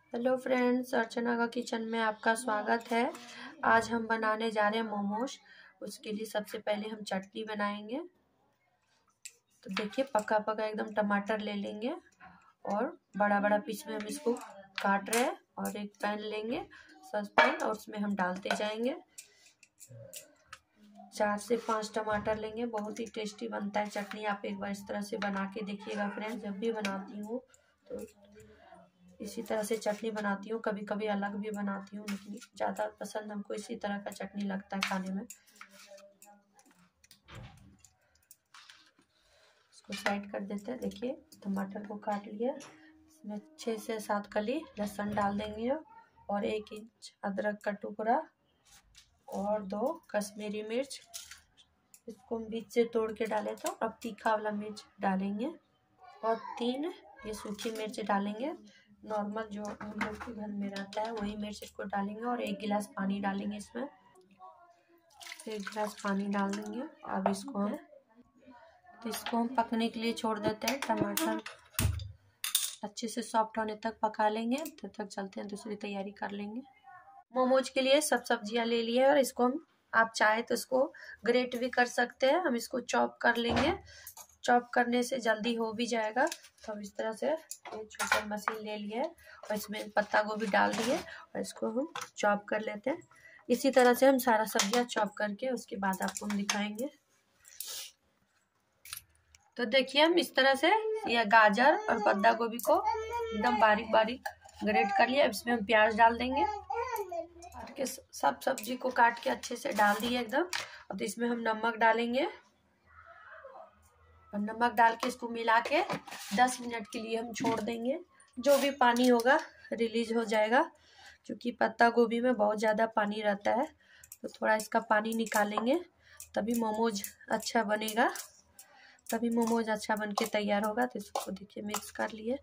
Hello friends, अर्चना का kitchen में आपका स्वागत है। आज हम बनाने जा रहे हैं मोमोज। उसके लिए सबसे पहले हम चटनी बनाएंगे। तो देखिए, पका पका एकदम टमाटर ले लेंगे और बड़ा बड़ा पीस में हम इसको काट रहे हैं। और एक पैन लेंगे, सॉसपैन, और उसमें हम डालते जाएंगे। 4 से 5 टमाटर लेंगे। बहुत ही टेस्टी बनता है चटनी। आप एक बार इस तरह से बना के देखिएगा फ्रेंड्स। जब भी बनाती हूँ तो इसी तरह से चटनी बनाती हूँ। कभी कभी अलग भी बनाती हूँ, लेकिन ज़्यादा पसंद हमको इसी तरह का चटनी लगता है खाने में। इसको साइड कर देते हैं। देखिए, टमाटर को काट लिया। इसमें 6 से 7 कली लहसुन डाल देंगे और 1 इंच अदरक का टुकड़ा और 2 कश्मीरी मिर्च। इसको बीच से तोड़ के डाले तो अब तीखा वाला मिर्च डालेंगे और 3 ये सूखी मिर्च डालेंगे। नॉर्मल जो हम लोग के घर में रहता है वही मिर्च इसको डालेंगे और 1 गिलास पानी डालेंगे। इसमें 1 गिलास पानी डाल देंगे। अब इसको हम पकने के लिए छोड़ देते हैं। टमाटर अच्छे से सॉफ्ट होने तक पका लेंगे। तब तक चलते हैं, दूसरी तैयारी कर लेंगे। मोमोज के लिए सब सब्जियां ले लिए और इसको हम, आप चाहे तो इसको ग्रेट भी कर सकते हैं। हम इसको चॉप कर लेंगे। चॉप करने से जल्दी हो भी जाएगा। तो हम इस तरह से एक छोटा मशीन ले लिए और इसमें पत्ता गोभी डाल दिए और इसको हम चॉप कर लेते हैं। इसी तरह से हम सारा सब्जियां चॉप करके उसके बाद आपको हम दिखाएंगे। तो देखिए, हम इस तरह से यह गाजर और पत्ता गोभी को एकदम बारीक बारीक ग्रेट कर लिया। अब इसमें हम प्याज डाल देंगे। के सब सब्जी को काट के अच्छे से डाल दिए एकदम। अब इसमें हम नमक डालेंगे और नमक डाल के इसको मिला के 10 मिनट के लिए हम छोड़ देंगे। जो भी पानी होगा रिलीज हो जाएगा, क्योंकि पत्ता गोभी में बहुत ज़्यादा पानी रहता है। तो थोड़ा इसका पानी निकालेंगे, तभी मोमोज अच्छा बनेगा, तभी मोमोज अच्छा बन के तैयार होगा। तो इसको देखिए मिक्स कर लिए।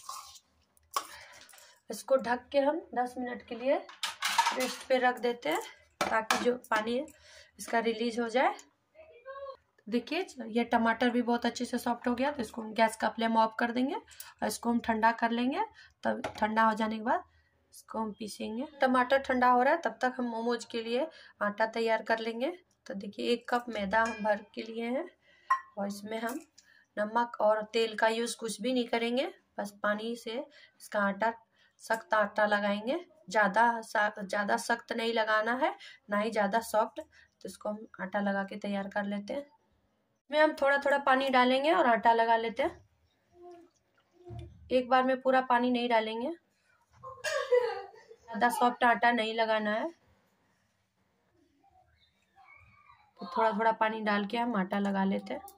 इसको ढक के हम 10 मिनट के लिए रेस्ट पे रख देते हैं, ताकि जो पानी है इसका रिलीज हो जाए। देखिए, ये टमाटर भी बहुत अच्छे से सॉफ्ट हो गया। तो इसको हम गैस का फ्लेम ऑफ कर देंगे और इसको हम ठंडा कर लेंगे। तब ठंडा हो जाने के बाद इसको हम पीसेंगे। टमाटर ठंडा हो रहा है, तब तक हम मोमोज के लिए आटा तैयार कर लेंगे। तो देखिए, 1 कप मैदा हम भर के लिए हैं और इसमें हम नमक और तेल का यूज़ कुछ भी नहीं करेंगे। बस पानी से इसका आटा, सख्त आटा लगाएंगे। ज़्यादा सख्त नहीं लगाना है, ना ही ज़्यादा सॉफ्ट। तो इसको हम आटा लगा के तैयार कर लेते हैं। इसमें हम थोड़ा थोड़ा पानी डालेंगे और आटा लगा लेते हैं। एक बार में पूरा पानी नहीं डालेंगे, ज़्यादा सॉफ्ट आटा नहीं लगाना है। तो थोड़ा थोड़ा पानी डाल के हम आटा लगा लेते हैं।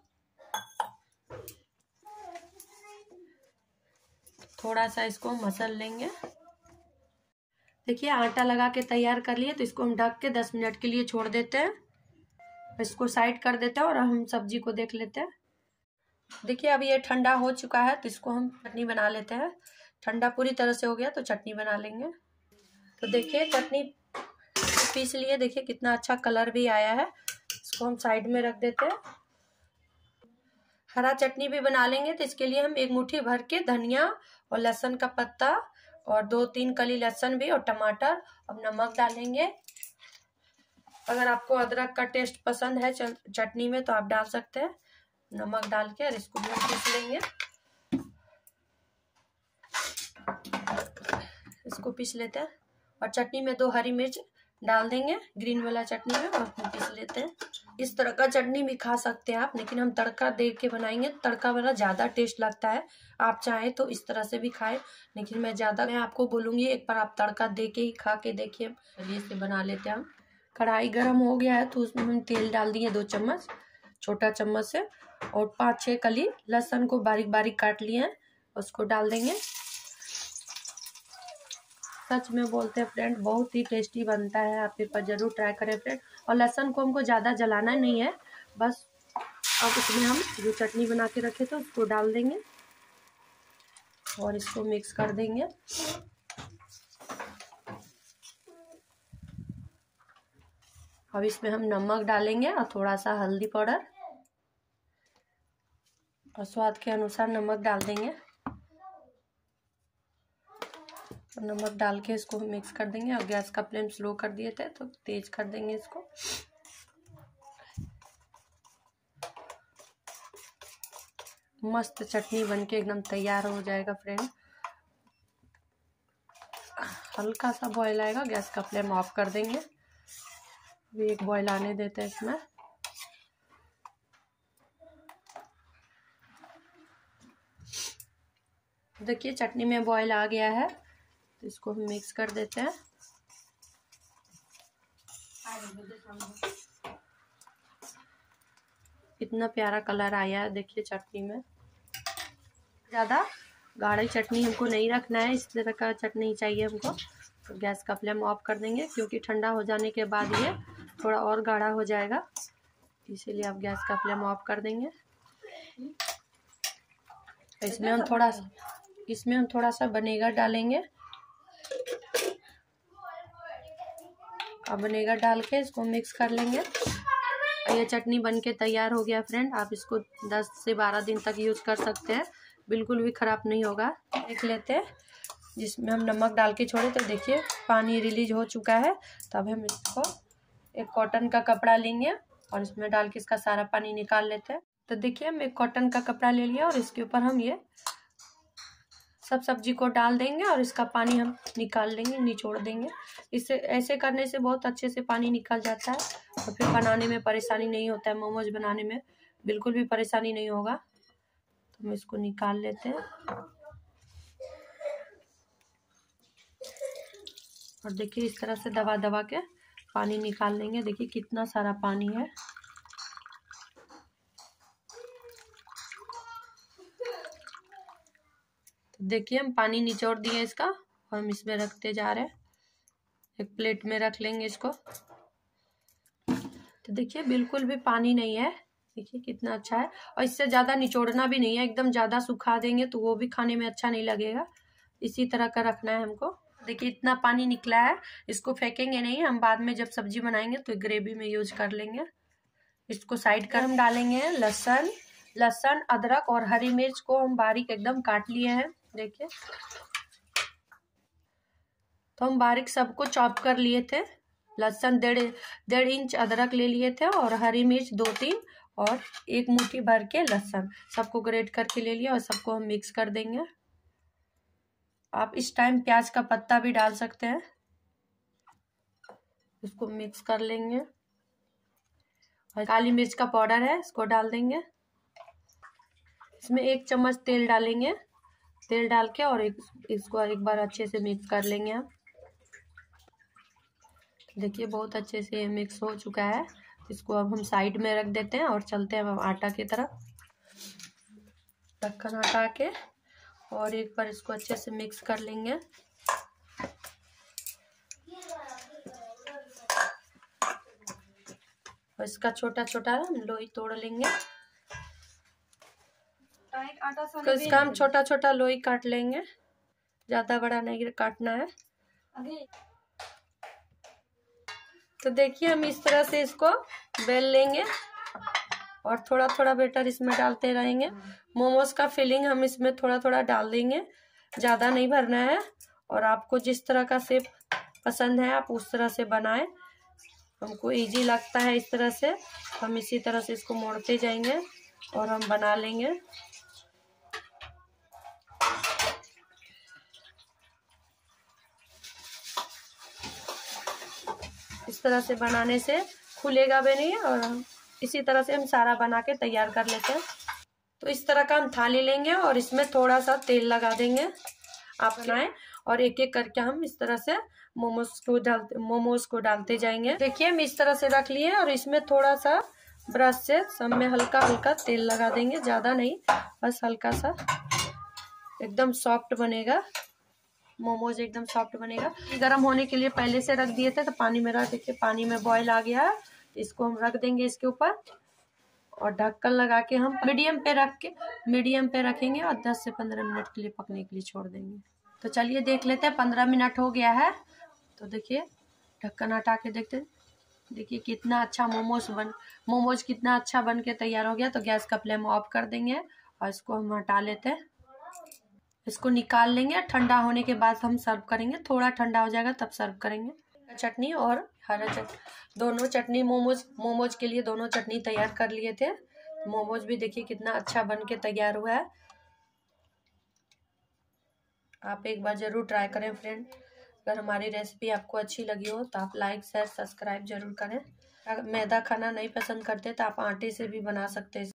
थोड़ा सा इसको मसल लेंगे। देखिए, आटा लगा के तैयार कर लिए। तो इसको हम ढक के 10 मिनट के लिए छोड़ देते हैं। इसको साइड कर देते हैं और हम सब्जी को देख लेते हैं। देखिए, अब ये ठंडा हो चुका है। तो इसको हम चटनी बना लेते हैं। ठंडा पूरी तरह से हो गया तो चटनी बना लेंगे। तो देखिए, चटनी पीस लिए। देखिए कितना अच्छा कलर भी आया है। इसको हम साइड में रख देते हैं। हरा चटनी भी बना लेंगे। तो इसके लिए हम 1 मुट्ठी भर के धनिया और लहसुन का पत्ता और 2-3 कली लहसुन भी और टमाटर और नमक डालेंगे। अगर आपको अदरक का टेस्ट पसंद है चटनी में तो आप डाल सकते हैं। नमक डाल के और इसको भी पीस लेंगे। इसको पीस लेते हैं और चटनी में 2 हरी मिर्च डाल देंगे, ग्रीन वाला चटनी में, और पीस लेते हैं। इस तरह का चटनी भी खा सकते हैं आप, लेकिन हम तड़का दे के बनाएंगे। तड़का वाला ज़्यादा टेस्ट लगता है। आप चाहें तो इस तरह से भी खाएं, लेकिन मैं आपको बोलूँगी एक बार आप तड़का दे के ही खा के देखिए। चलिए इसे बना लेते हैं हम। कढ़ाई गर्म हो गया है तो उसमें हम तेल डाल दिए 2 चम्मच, छोटा चम्मच से, और 5-6 कली लहसुन को बारीक बारीक काट लिए हैं, उसको डाल देंगे। सच में बोलते हैं फ्रेंड, बहुत ही टेस्टी बनता है। आप एक बार जरूर ट्राई करें फ्रेंड। और लहसुन को हमको ज़्यादा जलाना नहीं है, बस। अब इसमें हम जो चटनी बना के रखे थे उसको डाल देंगे और इसको मिक्स कर देंगे। अब इसमें हम नमक डालेंगे और थोड़ा सा हल्दी पाउडर और स्वाद के अनुसार नमक डाल देंगे। तो नमक डाल के इसको मिक्स कर देंगे और गैस का फ्लेम स्लो कर दिए थे तो तेज कर देंगे इसको। मस्त चटनी बनके एकदम तैयार हो जाएगा फ्रेंड। हल्का सा बॉईल आएगा, गैस का फ्लेम ऑफ कर देंगे। अभी एक बॉईल आने देते हैं इसमें। देखिए चटनी में बॉईल आ गया है तो इसको हम मिक्स कर देते हैं। इतना प्यारा कलर आया है देखिए चटनी में। ज़्यादा गाढ़ी चटनी हमको नहीं रखना है, इस तरह का चटनी चाहिए हमको। तो गैस का फ्लेम ऑफ कर देंगे क्योंकि ठंडा हो जाने के बाद ये थोड़ा और गाढ़ा हो जाएगा, इसीलिए आप गैस का फ्लेम ऑफ कर देंगे। इसमें हम थोड़ा सा विनेगर डालेंगे। अब विनेगर डाल के इसको मिक्स कर लेंगे। ये चटनी बनके तैयार हो गया फ्रेंड। आप इसको 10 से 12 दिन तक यूज कर सकते हैं, बिल्कुल भी खराब नहीं होगा। देख लेते हैं, जिसमें हम नमक डाल के छोड़े तो देखिए पानी रिलीज हो चुका है। तब हम इसको एक कॉटन का कपड़ा लेंगे और इसमें डाल के इसका सारा पानी निकाल लेते हैं। तो देखिए हम एक कॉटन का कपड़ा ले लिया और इसके ऊपर हम ये सब सब्जी को डाल देंगे और इसका पानी हम निकाल लेंगे, निचोड़ देंगे। इससे ऐसे करने से बहुत अच्छे से पानी निकल जाता है और फिर बनाने में परेशानी नहीं होता है। मोमोज बनाने में बिल्कुल भी परेशानी नहीं होगा। तो हम इसको निकाल लेते हैं और देखिए इस तरह से दबा दबा के पानी निकाल लेंगे। देखिए कितना सारा पानी है। देखिए हम पानी निचोड़ दिए इसका और हम इसमें रखते जा रहे हैं। एक प्लेट में रख लेंगे इसको। तो देखिए बिल्कुल भी पानी नहीं है, देखिए कितना अच्छा है। और इससे ज़्यादा निचोड़ना भी नहीं है, एकदम ज़्यादा सुखा देंगे तो वो भी खाने में अच्छा नहीं लगेगा। इसी तरह का रखना है हमको। देखिए इतना पानी निकला है, इसको फेंकेंगे नहीं, हम बाद में जब सब्जी बनाएंगे तो ग्रेवी में यूज कर लेंगे। इसको साइड कर हम डालेंगे लहसुन, अदरक और हरी मिर्च को हम बारीक एकदम काट लिए हैं। देखिए तो हम बारीक सबको चॉप कर लिए थे। लहसुन 1.5 इंच अदरक ले लिए थे और हरी मिर्च 2-3 और एक मुट्ठी भर के लहसुन सबको ग्रेट करके ले लिया और सबको हम मिक्स कर देंगे। आप इस टाइम प्याज का पत्ता भी डाल सकते हैं। इसको मिक्स कर लेंगे और काली मिर्च का पाउडर है इसको डाल देंगे। इसमें 1 चम्मच तेल डालेंगे। तेल डाल के और इसको एक बार अच्छे से मिक्स कर लेंगे हम। देखिए बहुत अच्छे से मिक्स हो चुका है। इसको अब हम साइड में रख देते हैं और चलते हैं अब आटा की तरफ। ढक्कन हटा के और एक बार इसको अच्छे से मिक्स कर लेंगे। और इसका छोटा छोटा लोई तोड़ लेंगे। तो इसका हम छोटा छोटा लोई काट लेंगे, ज्यादा बड़ा नहीं काटना है। तो देखिए हम इस तरह से इसको बेल लेंगे और थोड़ा थोड़ा बैटर इसमें डालते रहेंगे। मोमोज का फिलिंग हम इसमें थोड़ा थोड़ा डाल देंगे, ज़्यादा नहीं भरना है। और आपको जिस तरह का शेप पसंद है आप उस तरह से बनाएं। हमको इजी लगता है इस तरह से, हम इसी तरह से इसको मोड़ते जाएंगे और हम बना लेंगे। इस तरह से बनाने से खुलेगा भी नहीं और इसी तरह से हम सारा बना के तैयार कर लेते हैं। तो इस तरह का हम थाली लेंगे और इसमें थोड़ा सा तेल लगा देंगे। आप बनाएं और एक एक करके हम इस तरह से मोमोज को डालते जाएंगे। देखिए हम इस तरह से रख लिए और इसमें थोड़ा सा ब्रश से सब में हल्का हल्का तेल लगा देंगे, ज़्यादा नहीं, बस हल्का सा। एकदम सॉफ्ट बनेगा मोमोज, एकदम सॉफ्ट बनेगा। गर्म होने के लिए पहले से रख दिए थे तो पानी मेरा देखिए पानी में बॉईल आ गया है। इसको हम रख देंगे इसके ऊपर और ढक्कन लगा के हम मीडियम पे रखेंगे और 10 से 15 मिनट के लिए पकने के लिए छोड़ देंगे। तो चलिए देख लेते हैं, 15 मिनट हो गया है। तो देखिए ढक्कन हटा के देखते हैं, देखिए कितना अच्छा मोमोज कितना अच्छा बन के तैयार हो गया। तो गैस का फ्लेम ऑफ कर देंगे और इसको हम हटा लेते हैं। इसको निकाल लेंगे, ठंडा होने के बाद हम सर्व करेंगे। थोड़ा ठंडा हो जाएगा तब सर्व करेंगे। चटनी और हरा चटनी, दोनों चटनी मोमोज के लिए दोनों चटनी तैयार कर लिए थे। मोमोज भी देखिए कितना अच्छा बन के तैयार हुआ है। आप एक बार जरूर ट्राई करें फ्रेंड। अगर हमारी रेसिपी आपको अच्छी लगी हो तो आप लाइक शेयर सब्सक्राइब जरूर करें। अगर मैदा खाना नहीं पसंद करते तो आप आटे से भी बना सकते हैं।